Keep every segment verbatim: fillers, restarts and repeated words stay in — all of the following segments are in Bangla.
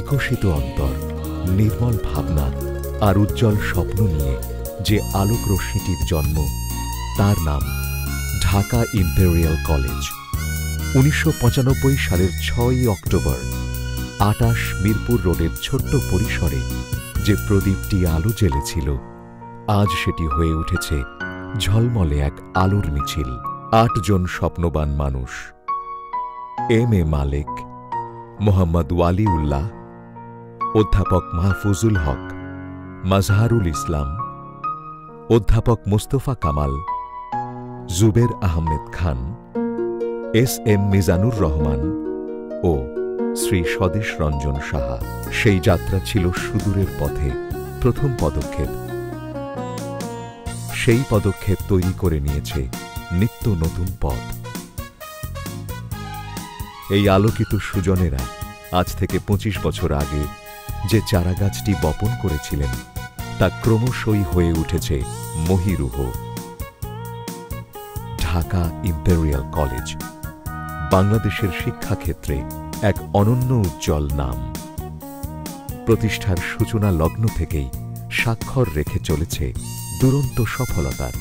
বিকশিত অন্তর, নির্মল ভাবনা আর উজ্জ্বল স্বপ্ন নিয়ে যে আলোক রশ্মিটির জন্ম, তার নাম ঢাকা ইম্পেরিয়াল কলেজ। উনিশশো পঁচানব্বই সালের ছয়ই অক্টোবর আটাশ মিরপুর রোডের ছোট্ট পরিসরে যে প্রদীপটি আলো জ্বেলেছিল, আজ সেটি হয়ে উঠেছে ঝলমলে এক আলোর মিছিল। আটজন স্বপ্নবান মানুষ, এম এ মালেক, মোহাম্মদ ওয়ালিউল্লাহ, অধ্যাপক মাহফুজুল হক, মাজহারুল ইসলাম, অধ্যাপক মোস্তফা কামাল, জুবের আহমেদ খান, এস এম মিজানুর রহমান ও শ্রী স্বদেশ রঞ্জন সাহা। সেই যাত্রা ছিল সুদূরের পথে প্রথম পদক্ষেপ। সেই পদক্ষেপ তৈরি করে নিয়েছে নিত্য নতুন পথ। এই আলোকিত সুজনেরা আজ থেকে পঁচিশ বছর আগে যে চারাগাছটি বপন করেছিলেন, তা ক্রমশই হয়ে উঠেছে মহীরুহ। ঢাকা ইম্পেরিয়াল কলেজ বাংলাদেশের শিক্ষাক্ষেত্রে এক অনন্য উজ্জ্বল নাম। প্রতিষ্ঠার সূচনা লগ্ন থেকেই স্বাক্ষর রেখে চলেছে দুরন্ত সফলতার।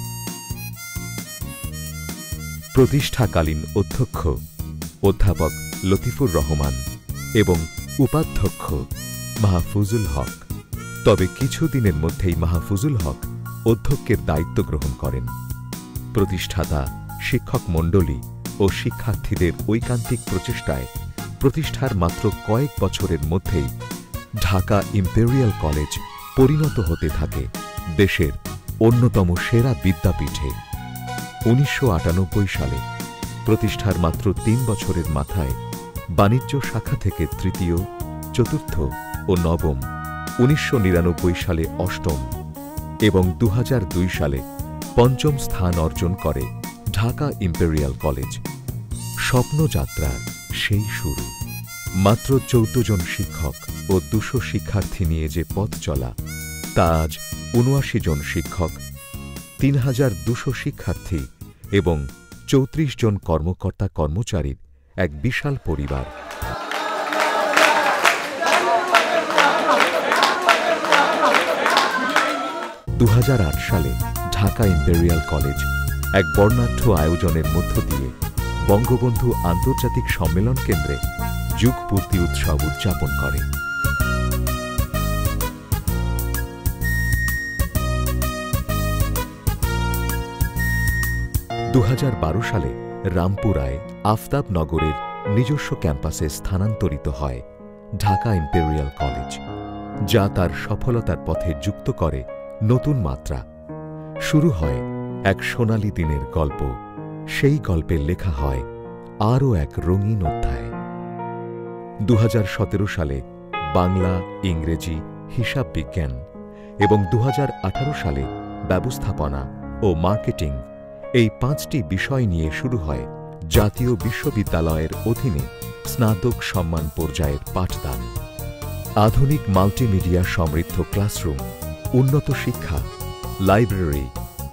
প্রতিষ্ঠাকালীন অধ্যক্ষ অধ্যাপক লতিফুর রহমান এবং উপাধ্যক্ষ মাহফুজুল হক। তবে কিছুদিনের মধ্যেই মাহফুজুল হক অধ্যক্ষের দায়িত্ব গ্রহণ করেন। প্রতিষ্ঠাতা, শিক্ষক মণ্ডলী ও শিক্ষার্থীদের ঐকান্তিক প্রচেষ্টায় প্রতিষ্ঠার মাত্র কয়েক বছরের মধ্যেই ঢাকা ইম্পেরিয়াল কলেজ পরিণত হতে থাকে দেশের অন্যতম সেরা বিদ্যাপীঠে। উনিশশো আটানব্বই সালে প্রতিষ্ঠার মাত্র তিন বছরের মাথায় বাণিজ্য শাখা থেকে তৃতীয়, চতুর্থ ও নবম, উনিশশো নিরানব্বই সালে অষ্টম এবং দু হাজার দুই সালে পঞ্চম স্থান অর্জন করে ঢাকা ইম্পেরিয়াল কলেজ। স্বপ্নযাত্রার সেই শুরু। মাত্র চৌদ্দ জন শিক্ষক ও দুশো শিক্ষার্থী নিয়ে যে পথ চলা, তা আজ উনআশি জন শিক্ষক, তিন হাজার দুশো শিক্ষার্থী এবং চৌত্রিশ জন কর্মকর্তা কর্মচারীর এক বিশাল পরিবার। দু হাজার আট সালে ঢাকা ইম্পেরিয়াল কলেজ এক বর্ণাঢ্য আয়োজনের মধ্য দিয়ে বঙ্গবন্ধু আন্তর্জাতিক সম্মেলন কেন্দ্রে যুগ পূর্তি উৎসব উদযাপন করে। দু হাজার বারো সালে রামপুরায় আফতাব নগরের নিজস্ব ক্যাম্পাসে স্থানান্তরিত হয় ঢাকা ইম্পেরিয়াল কলেজ, যা তার সফলতার পথে যুক্ত করে নতুন মাত্রা। শুরু হয় এক সোনালী দিনের গল্প। সেই গল্পে লেখা হয় আরও এক রঙিন অধ্যায়। দু হাজার সতেরো সালে বাংলা, ইংরেজি, হিসাব বিজ্ঞান এবং দু হাজার আঠারো সালে ব্যবস্থাপনা ও মার্কেটিং, এই পাঁচটি বিষয় নিয়ে শুরু হয় জাতীয় বিশ্ববিদ্যালয়ের অধীনে স্নাতক সম্মান পর্যায়ের পাঠদান। আধুনিক মাল্টিমিডিয়া সমৃদ্ধ ক্লাসরুম, উন্নত শিক্ষা, লাইব্রেরি,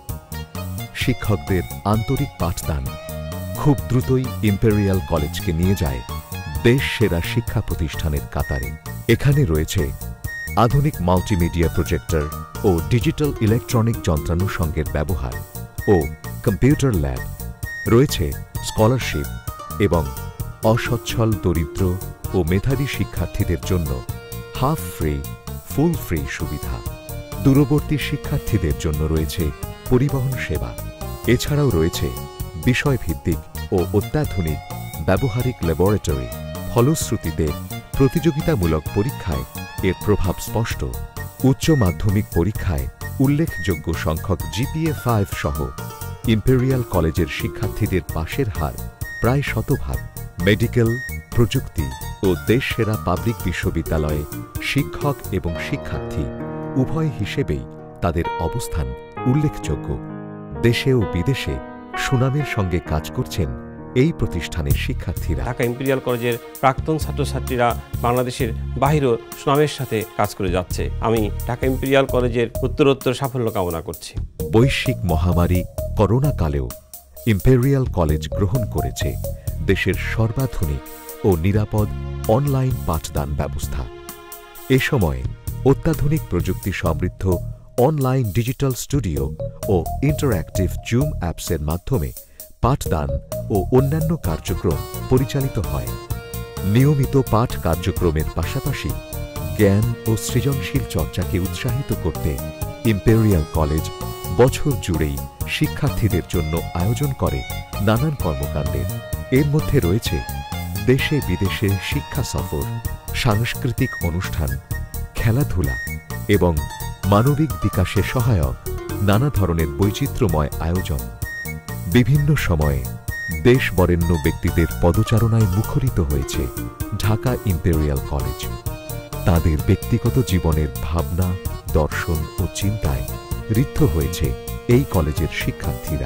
শিক্ষকদের আন্তরিক পাঠদান খুব দ্রুতই ইম্পেরিয়াল কলেজকে নিয়ে যায় দেশ সেরা শিক্ষা প্রতিষ্ঠানের কাতারে। এখানে রয়েছে আধুনিক মাল্টিমিডিয়া প্রজেক্টর ও ডিজিটাল ইলেকট্রনিক যন্ত্রানুষঙ্গের ব্যবহার ও কম্পিউটার ল্যাব, রয়েছে স্কলারশিপ এবং অসচ্ছল, দরিদ্র ও মেধাবী শিক্ষার্থীদের জন্য হাফ ফ্রি, ফুল ফ্রি সুবিধা। দূরবর্তী শিক্ষার্থীদের জন্য রয়েছে পরিবহন সেবা। এছাড়াও রয়েছে বিষয়ভিত্তিক ও অত্যাধুনিক ব্যবহারিক ল্যাবরেটরি। ফলশ্রুতিতে প্রতিযোগিতামূলক পরীক্ষায় এর প্রভাব স্পষ্ট। উচ্চ মাধ্যমিক পরীক্ষায় উল্লেখযোগ্য সংখ্যক জিপিএ ফাইভ সহ ইম্পেরিয়াল কলেজের শিক্ষার্থীদের পাশের হার প্রায় শতভাগ। মেডিকেল, প্রযুক্তি ও দেশ সেরা পাবলিক বিশ্ববিদ্যালয়ে শিক্ষক এবং শিক্ষার্থী উভয় হিসেবেই তাদের অবস্থান উল্লেখযোগ্য। দেশে ও বিদেশে সুনামের সঙ্গে কাজ করছেন এই প্রতিষ্ঠানের শিক্ষার্থীরা। ঢাকা ইম্পেরিয়াল কলেজের প্রাক্তন ছাত্রছাত্রীরা বাংলাদেশের বাহিরেও সুনামের সাথে কাজ করে যাচ্ছে। আমি ঢাকা ইম্পেরিয়াল কলেজের উত্তরোত্তর সাফল্য কামনা করছি। বৈশ্বিক মহামারী করোনা কালেও ইম্পেরিয়াল কলেজ গ্রহণ করেছে দেশের সর্বাধুনিক ও নিরাপদ অনলাইন পাঠদান ব্যবস্থা। এ সময়ে অত্যাধুনিক প্রযুক্তি সমৃদ্ধ অনলাইন ডিজিটাল স্টুডিও ও ইন্টারঅ্যাক্টিভ জুম অ্যাপসের মাধ্যমে পাঠদান ও অন্যান্য কার্যক্রম পরিচালিত হয়। নিয়মিত পাঠ কার্যক্রমের পাশাপাশি জ্ঞান ও সৃজনশীল চর্চাকে উৎসাহিত করতে ইম্পেরিয়াল কলেজ বছর জুড়েই শিক্ষার্থীদের জন্য আয়োজন করে নানান কর্মকাণ্ডের। এর মধ্যে রয়েছে দেশে বিদেশে শিক্ষা সফর, সাংস্কৃতিক অনুষ্ঠান, খেলাধুলা এবং মানবিক বিকাশে সহায়ক নানা ধরনের বৈচিত্র্যময় আয়োজন। বিভিন্ন সময়ে দেশ বরেণ্য ব্যক্তিদের পদচারণায় মুখরিত হয়েছে ঢাকা ইম্পেরিয়াল কলেজ। তাদের ব্যক্তিগত জীবনের ভাবনা, দর্শন ও চিন্তায় ঋদ্ধ হয়েছে এই কলেজের শিক্ষার্থীরা।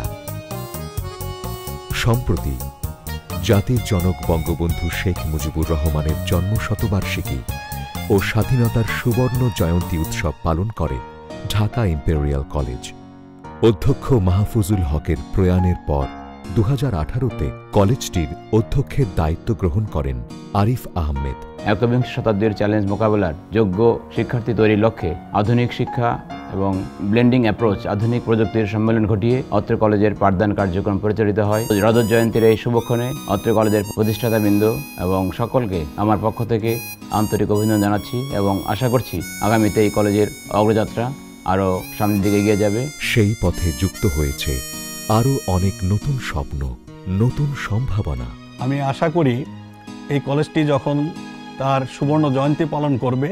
সম্প্রতি জাতির জনক বঙ্গবন্ধু শেখ মুজিবুর রহমানের জন্ম শতবার্ষিকী ও স্বাধীনতার সুবর্ণ জয়ন্তী উৎসব পালন করে ঢাকা ইম্পেরিয়াল কলেজ। অধ্যক্ষ মাহফুজুল হকের প্রয়াণের পর দু হাজার আঠারোতে কলেজটির অধ্যক্ষের দায়িত্ব গ্রহণ করেন আরিফ আহমেদ। একবিংশ শতাব্দীর চ্যালেঞ্জ মোকাবেলার যোগ্য শিক্ষার্থী তৈরির লক্ষ্যে আধুনিক শিক্ষা এবং ব্লেন্ডিং অ্যাপ্রোচ আধুনিক প্রযুক্তির সম্মেলন ঘটিয়ে অত্র কলেজের পাঠদান কার্যক্রম পরিচালিত হয়। রজত জয়ন্তীর এই শুভক্ষণে অত্র কলেজের প্রতিষ্ঠাতাবৃন্দ এবং সকলকে আমার পক্ষ থেকে আন্তরিক অভিনন্দন জানাচ্ছি এবং আশা করছি আগামীতে এই কলেজের অগ্রযাত্রা আরও সামনের দিকে এগিয়ে যাবে। সেই পথে যুক্ত হয়েছে আরও অনেক নতুন স্বপ্ন, নতুন সম্ভাবনা। আমি আশা করি এই কলেজটি যখন তার সুবর্ণ জয়ন্তী পালন করবে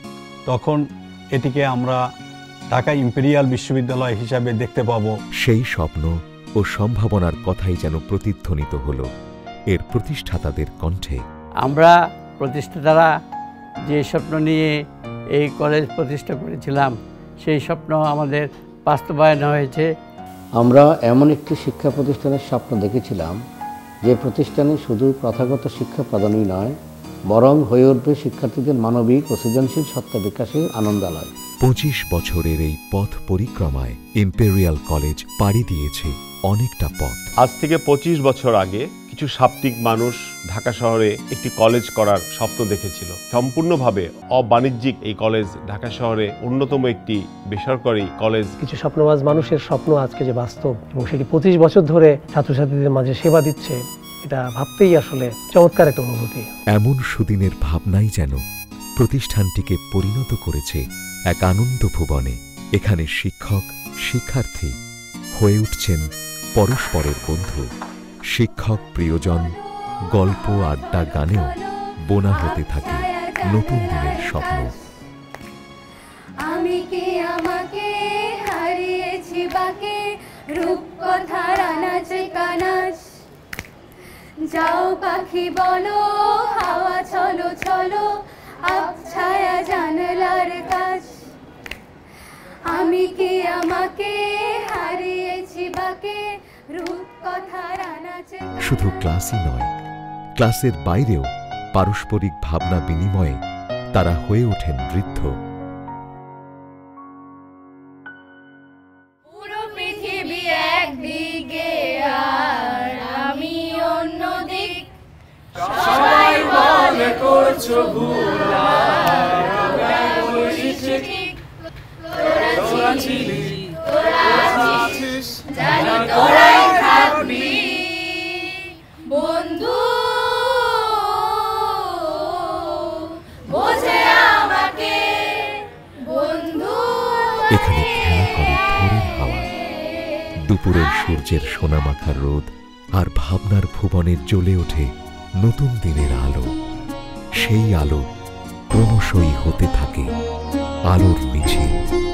তখন এটিকে আমরা ঢাকা ইম্পেরিয়াল বিশ্ববিদ্যালয় হিসাবে দেখতে পাব। সেই স্বপ্ন ও সম্ভাবনার কথাই যেন প্রতিধ্বনিত হল এর প্রতিষ্ঠাতাদের কণ্ঠে। আমরা প্রতিষ্ঠাতারা যে স্বপ্ন নিয়ে এই কলেজ প্রতিষ্ঠা করেছিলাম সেই স্বপ্ন আমাদের বাস্তবায়ন হয়েছে। আমরা এমন একটি শিক্ষা প্রতিষ্ঠানের স্বপ্ন দেখেছিলাম যে প্রতিষ্ঠানে শুধু প্রথাগত শিক্ষা প্রদানই নয়, বরং হয়ে উঠবে শিক্ষার্থীদের মানবিক ও সৃজনশীল সত্তা বিকাশের আনন্দালয়। পঁচিশ বছরের এই পথ পরিক্রমায় ইম্পেরিয়াল কলেজ পাড়ি দিয়েছে অনেকটা পথ। আজ থেকে পঁচিশ বছর আগে কিছু সাপ্তিক মানুষ ঢাকা শহরে একটি কলেজ করার স্বপ্ন দেখেছিল। সম্পূর্ণভাবে অবাণিজ্যিক এই কলেজ ঢাকা শহরে অন্যতম একটি বেসরকারি কলেজ। কিছু স্বপ্নবাজ মানুষের স্বপ্ন আজকে যে বাস্তব এবং সেটি পঁচিশ বছর ধরে ছাত্রছাত্রীদের মাঝে সেবা দিচ্ছে, এটা ভাবতেই আসলে চমৎকার একটা অনুভূতি। এমন সুদিনের ভাবনাই যেন প্রতিষ্ঠানটিকে পরিণত করেছে এক আনন্দ ভুবনে। এখানে শিক্ষক শিক্ষার্থী হয়ে উঠছেন পরস্পরের বন্ধু। শিক্ষক প্রিয়জন, গল্প আড্ডা গানেও বোনা হতে থাকে নতুন দিনের স্বপ্ন। আমি কি আমাকে হারিয়েছি বাকে রূপকথার আনাচে কানাচ। যাও পাখি বলো, হাওয়া চলো চলো, আবছায়া জানলার কাছ। আমি কি আমাকে হারিয়েছি বাকে রূপকথার আনাচে। শুধু ক্লাসই নয়, ক্লাসের বাইরেও পারস্পরিক ভাবনা বিনিময়ে তারা হয়ে ওঠেন বৃদ্ধ। পুরো পৃথিবী একদিকে আর আমি অন্যদিক, সবাই বলে করছো ভুল তোরা ছিলি তোরা আছিস জানি তোরাই থাকবি বন্ধু। বোঝে আমাকে বন্ধু। এখানে খেলা করে ভোরের হাওয়া, দুপুরের সূর্যের সোনামাখা রোদ আর ভাবনার ভুবনের জ্বলে ওঠে নতুন দিনের আলো। সেই আলো ক্রমশই হতে থাকে আলোর মিছিল।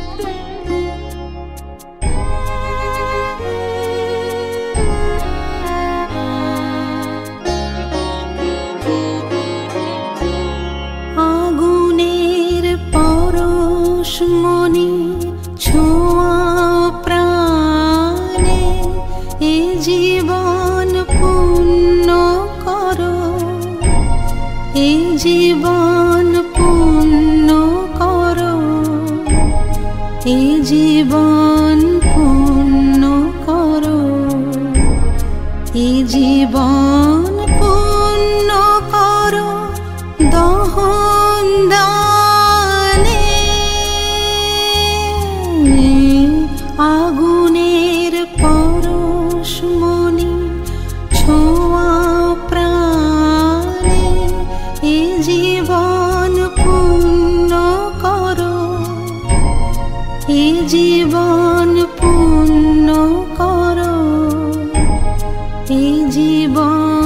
আগুনের পরশমণি ছোঁয়া প্রাণে, এ জীবন পূর্ণ করো, এ জীবন পূর্ণ করো, এ জীবন পূর্ণ করো, এ জীবন পূর্ণ করো। জীবন পূর্ণ করো, এই জীবন